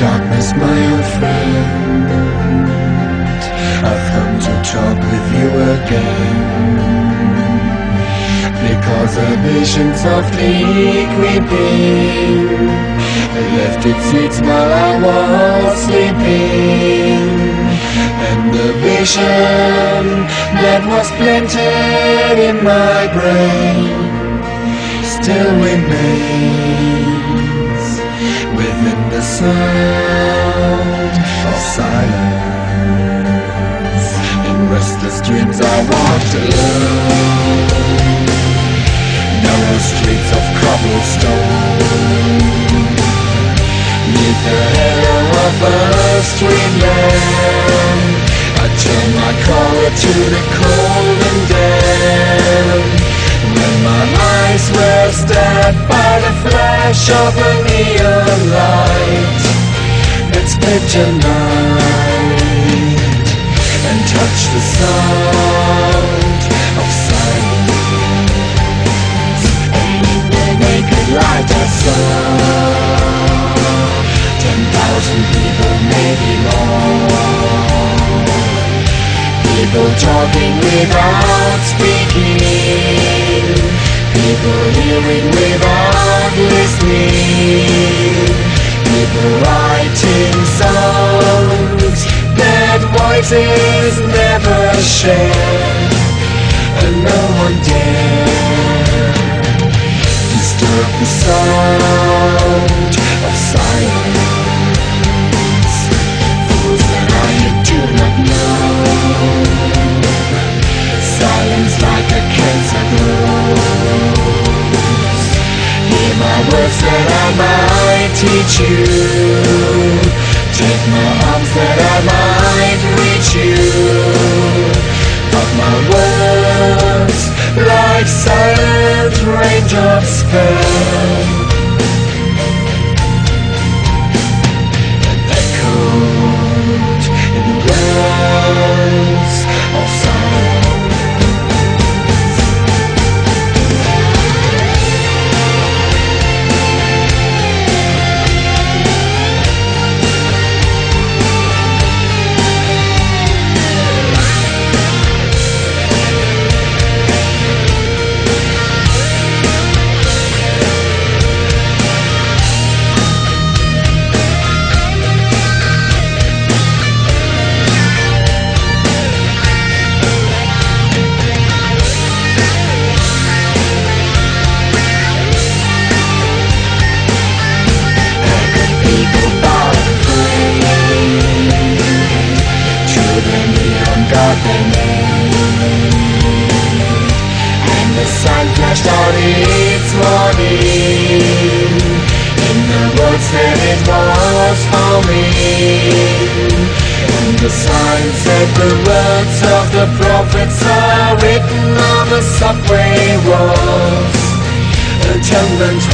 darkness, my old friend, I've come to talk with you again, because a vision softly creeping left its seeds while I was sleeping, and the vision that was planted in my brain still remains within the sound of silence. In restless dreams I walked alone, narrow streets of cobblestone, neath the halo of a street lamp. I turned my collar to the cold and damp, when my eyes were stabbed by the flash of a neon light that split the night and touched the sound of silence. And in the naked light I saw 10,000 people, maybe more, people talking without speaking, people hearing without listening, people writing songs that voices never share, and no one dare disturb the sound of silence. Fools that I do not know, silence like a cancer grows. Hear my words that I might teach you, take my arms that I might reach you, but my words like silent raindrops fell and echoed in the wells of silence. And the sun flashed out its warning in the words that it was forming, and the sign said the words of the prophets are written on the subway walls. The turbulent